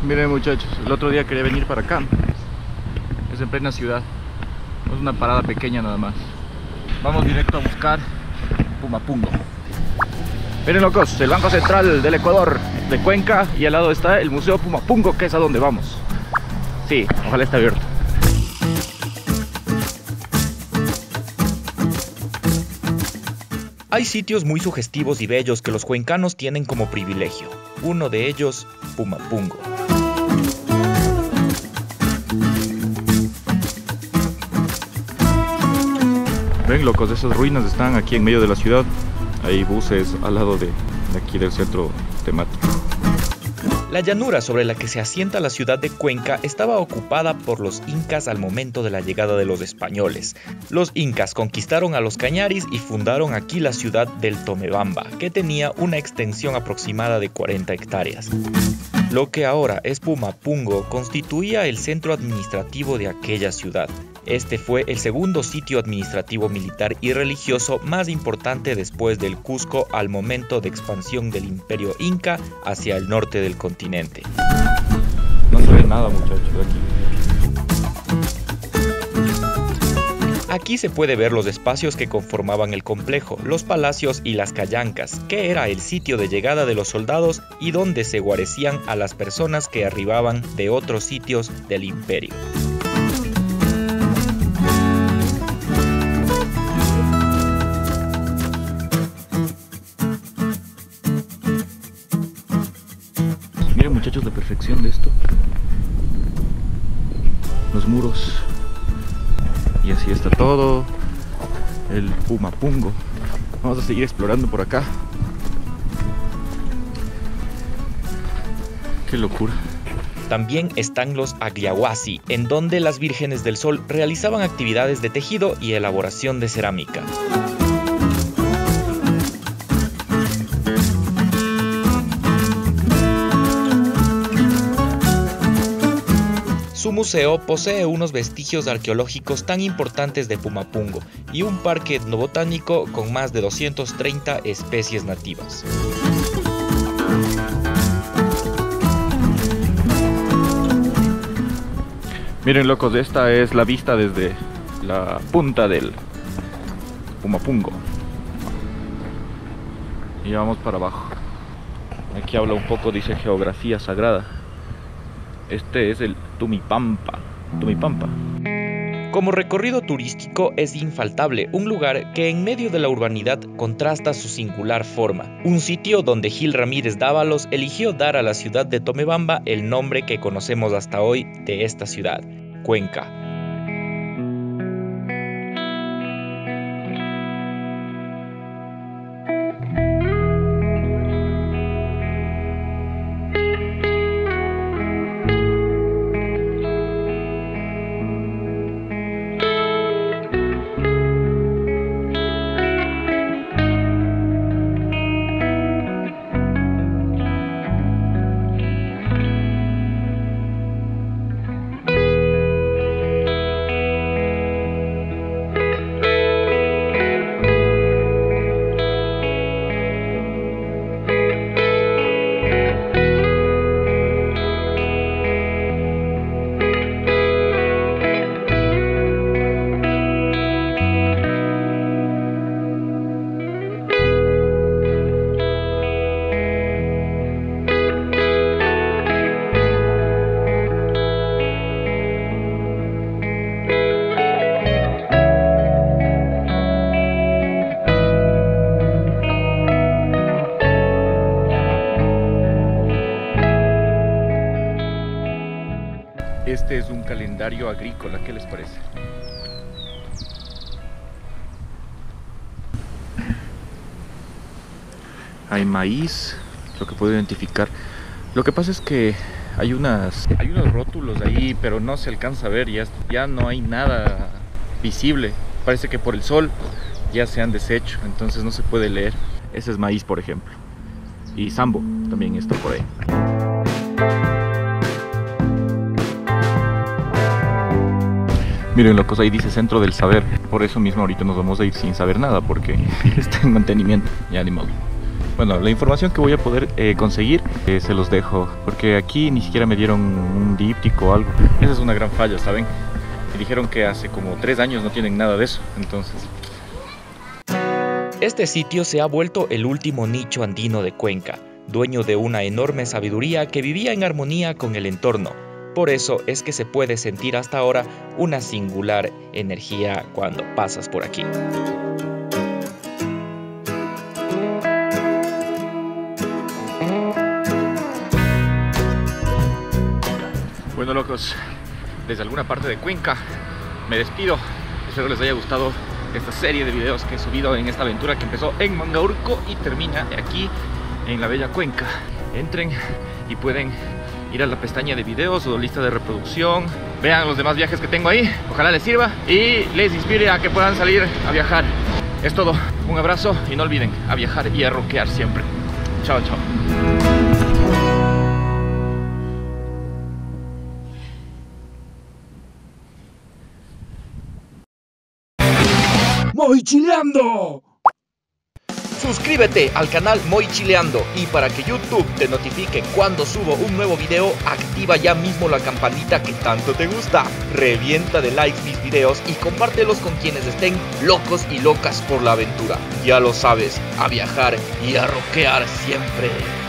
Miren muchachos, el otro día quería venir para acá. Es en plena ciudad. Es una parada pequeña nada más. Vamos directo a buscar Pumapungo. Miren locos, el Banco Central del Ecuador, de Cuenca, y al lado está el Museo Pumapungo, que es a donde vamos. Sí, ojalá esté abierto. Hay sitios muy sugestivos y bellos que los cuencanos tienen como privilegio. Uno de ellos, Pumapungo. Ven locos, esas ruinas están aquí en medio de la ciudad. Hay buses al lado de aquí del centro temático. La llanura sobre la que se asienta la ciudad de Cuenca estaba ocupada por los incas al momento de la llegada de los españoles. Los incas conquistaron a los cañaris y fundaron aquí la ciudad del Tomebamba, que tenía una extensión aproximada de 40 hectáreas. Lo que ahora es Pumapungo constituía el centro administrativo de aquella ciudad. Este fue el segundo sitio administrativo militar y religioso más importante después del Cusco al momento de expansión del Imperio Inca hacia el norte del continente. No se ve nada muchachos aquí. Aquí se puede ver los espacios que conformaban el complejo, los palacios y las callancas, que era el sitio de llegada de los soldados y donde se guarecían a las personas que arribaban de otros sitios del imperio. Miren muchachos la perfección de esto. Los muros. Y así está todo el Pumapungo. Vamos a seguir explorando por acá. Qué locura. También están los Agliahuasi, en donde las vírgenes del sol realizaban actividades de tejido y elaboración de cerámica. Su museo posee unos vestigios arqueológicos tan importantes de Pumapungo y un parque etnobotánico con más de 230 especies nativas. Miren locos, esta es la vista desde la punta del Pumapungo. Y vamos para abajo. Aquí habla un poco, dice geografía sagrada. Este es el Tumipampa. Como recorrido turístico es infaltable un lugar que en medio de la urbanidad contrasta su singular forma. Un sitio donde Gil Ramírez Dávalos eligió dar a la ciudad de Tomebamba el nombre que conocemos hasta hoy de esta ciudad, Cuenca. Este es un calendario agrícola, ¿qué les parece? Hay maíz, lo que puedo identificar. Lo que pasa es que hay unos rótulos ahí, pero no se alcanza a ver, ya no hay nada visible. Parece que por el sol ya se han deshecho, entonces no se puede leer. Ese es maíz, por ejemplo. Y sambo también está por ahí. Miren locos, ahí dice Centro del Saber. Por eso mismo ahorita nos vamos a ir sin saber nada, porque está en mantenimiento. Ya ni modo. Bueno, la información que voy a poder conseguir se los dejo, porque aquí ni siquiera me dieron un díptico o algo. Esa es una gran falla, ¿saben? Me dijeron que hace como 3 años no tienen nada de eso, entonces... Este sitio se ha vuelto el último nicho andino de Cuenca, dueño de una enorme sabiduría que vivía en armonía con el entorno. Por eso es que se puede sentir hasta ahora una singular energía cuando pasas por aquí. Bueno, locos, desde alguna parte de Cuenca me despido. Espero les haya gustado esta serie de videos que he subido en esta aventura que empezó en Mangaurco y termina aquí en la bella Cuenca. Entren y pueden ir a la pestaña de videos o lista de reproducción. Vean los demás viajes que tengo ahí. Ojalá les sirva y les inspire a que puedan salir a viajar. Es todo. Un abrazo y no olviden a viajar y a rockear siempre. Chao, chao. ¡Moichileando! Suscríbete al canal Moichileando y para que YouTube te notifique cuando subo un nuevo video, activa ya mismo la campanita que tanto te gusta. Revienta de likes mis videos y compártelos con quienes estén locos y locas por la aventura. Ya lo sabes, a viajar y a rockear siempre.